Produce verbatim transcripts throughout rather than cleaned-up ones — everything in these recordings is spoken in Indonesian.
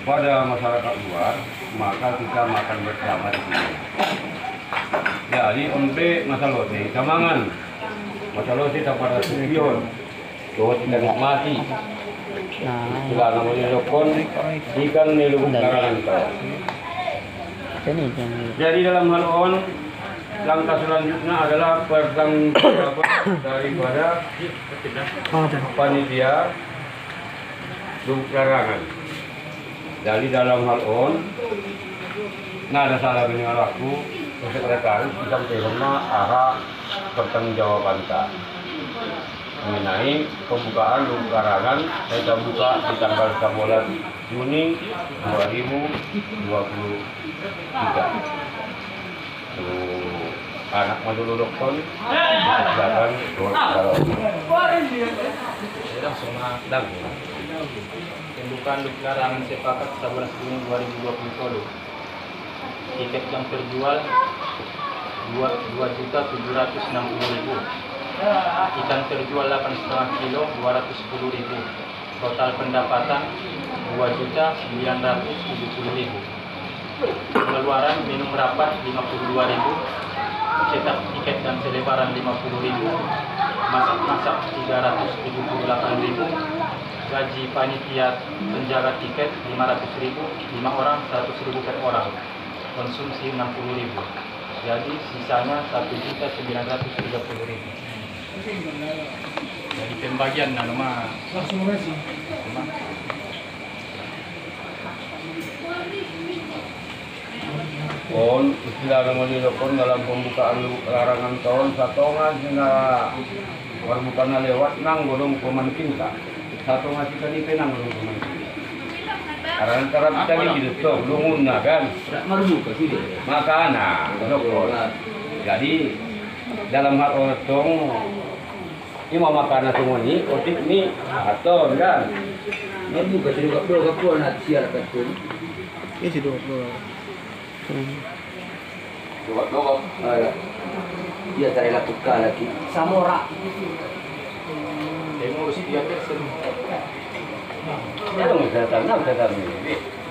pada masyarakat luar, maka kita makan bersama di sini. Jadi onpe masalah ini samangan, masalah kita pada supion, bahwa kita nikmati. Sila namanya lokon, ikan nilubuk karangan kau. Jadi dalam hal on, langkah selanjutnya adalah pertanggungjawaban daripada panitia lubuk karangan. Jadi dalam hal on, nggak ada salah dengan aku, sekretaris kita menerima arah pertanggungjawaban kita mengenai pembukaan lubuk karangan. Saya buka di tanggal sebelas Juni dua ribu dua puluh tiga. Tuh, anak madulu dokter, silakan kalau langsung dang. Pembukaan lubuk karangan sepakat sebelas Juni dua ribu dua puluh tiga. Tiket yang terjual dua juta tujuh ratus enam puluh ribu. Ikan terjual delapan koma lima kilo dua ratus sepuluh ribu. Total pendapatan dua juta sembilan ratus tujuh puluh ribu. Pengeluaran minum rapat lima puluh dua ribu. Cetak tiket dan selebaran lima puluh ribu. Masak-masak tiga ratus tujuh puluh delapan ribu. Gaji panitia penjaga tiket lima ratus ribu. lima orang seratus ribu per orang. Konsumsi enam puluh ribu. Jadi sisanya satu juta sembilan ratus tiga puluh ribu. Jadi pembagian nama langsung sih. on istilah namanya lokon dalam pembukaan lubuk karangan tahun satongan hingga warbukannya lewat nang golong pemanting tak satu ngasih tadi penang golong pemanting. Karena cara kita gitu tuh lungun kan. Makana lokon. Jadi dalam hal otong ini mau makan semua ini, otik ini atau kan? Ini bukan juga dua kapur nak siar betul. Ini sih dua dua. Dua dua. Dia tak rela tukar lagi. Samora. Demo harus tiga persen. Ya dong saya tahu, saya tahu ini.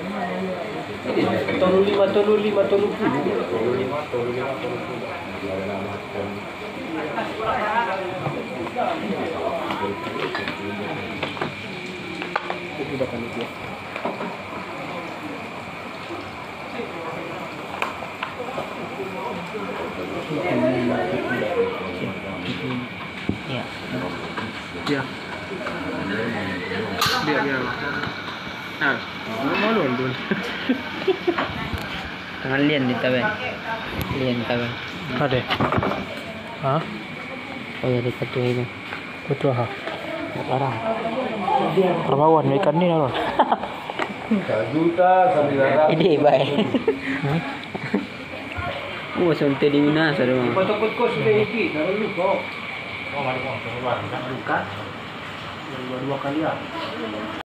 Tolu lima, tolu lima, tolu puluh. Tolu lima, tolu lima, tolu puluh. Itu sudah kan itu. Ya. Ya. Biar biar. Ah, mau lu dulu. Tangan lian di tabe. Lian tabe. Ada. Hah? Oh ya dekat tu ini. Betul ha. Larang. Perbawan ikan ni lah. Juta sembilan ratus. Ini baik. Oh, suntik di mana sarung. Potong kos sudah iki, kalau lu kok. Oh, mari kau keluar kan? Bukan. Dua dua kali ya.